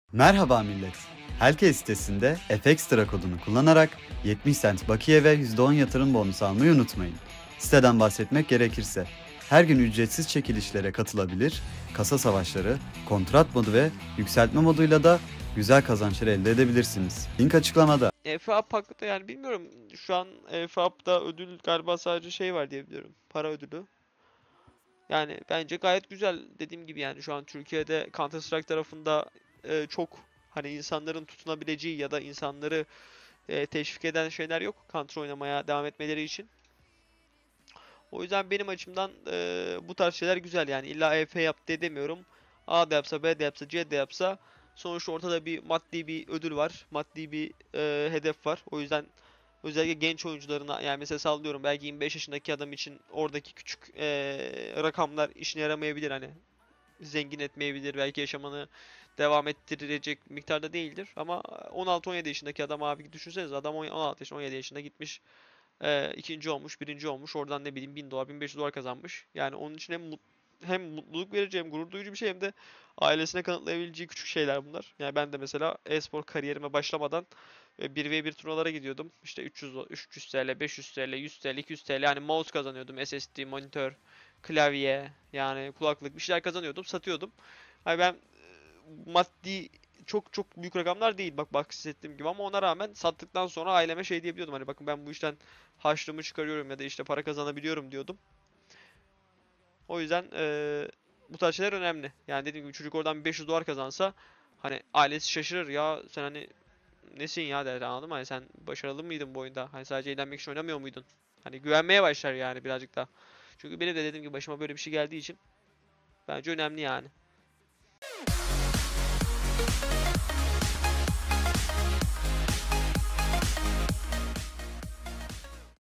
Merhaba millet. Helke sitesinde FXTRA kodunu kullanarak 70 cent bakiye ve %10 yatırım bonusu almayı unutmayın. Siteden bahsetmek gerekirse, her gün ücretsiz çekilişlere katılabilir, kasa savaşları, kontrat modu ve yükseltme moduyla da güzel kazançlar elde edebilirsiniz. Link açıklamada. FAP hakkında yani bilmiyorum. Şu an FAP'ta ödül galiba sadece şey var diye biliyorum. Para ödülü. Yani bence gayet güzel. Dediğim gibi yani şu an Türkiye'de Counter Strike tarafında çok hani insanların tutunabileceği ya da insanları teşvik eden şeyler yok. Counter oynamaya devam etmeleri için. O yüzden benim açımdan bu tarz şeyler güzel yani. İlla EF yap diye demiyorum. A da yapsa, B de yapsa, C de yapsa sonuçta ortada bir maddi bir ödül var. Maddi bir hedef var. O yüzden özellikle genç oyuncularına yani mesela sallıyorum belki 25 yaşındaki adam için oradaki küçük rakamlar işine yaramayabilir hani zengin etmeyebilir belki yaşamanı devam ettirecek miktarda değildir ama 16-17 yaşındaki adam abi düşünsenize adam 16 yaşında 17 yaşında gitmiş ikinci olmuş birinci olmuş oradan ne bileyim 1000 dolar 1500 dolar kazanmış yani onun için hem mutluluk verici hem gurur duyucu bir şey hem de ailesine kanıtlayabileceği küçük şeyler bunlar. Yani ben de mesela e-spor kariyerime başlamadan 1v1 turnuvalara gidiyordum. İşte 300 TL, 500 TL, 100 TL, 200 TL yani mouse kazanıyordum. SSD, monitör, klavye, yani kulaklık bir şeyler kazanıyordum, satıyordum. Hani ben maddi çok çok büyük rakamlar değil bak bahsettiğim gibi ama ona rağmen sattıktan sonra aileme şey diyebiliyordum hani bakın ben bu işten harçlığımı çıkarıyorum ya da işte para kazanabiliyorum diyordum. O yüzden bu tarz şeyler önemli. Yani dediğim gibi çocuk oradan 500 dolar kazansa hani ailesi şaşırır ya sen hani nesin ya der anladın mı? Hani sen başarılı mıydın bu oyunda? Hani sadece eğlenmek için oynamıyor muydun? Hani güvenmeye başlar yani birazcık daha. Çünkü benim de dediğim gibi başıma böyle bir şey geldiği için bence önemli yani.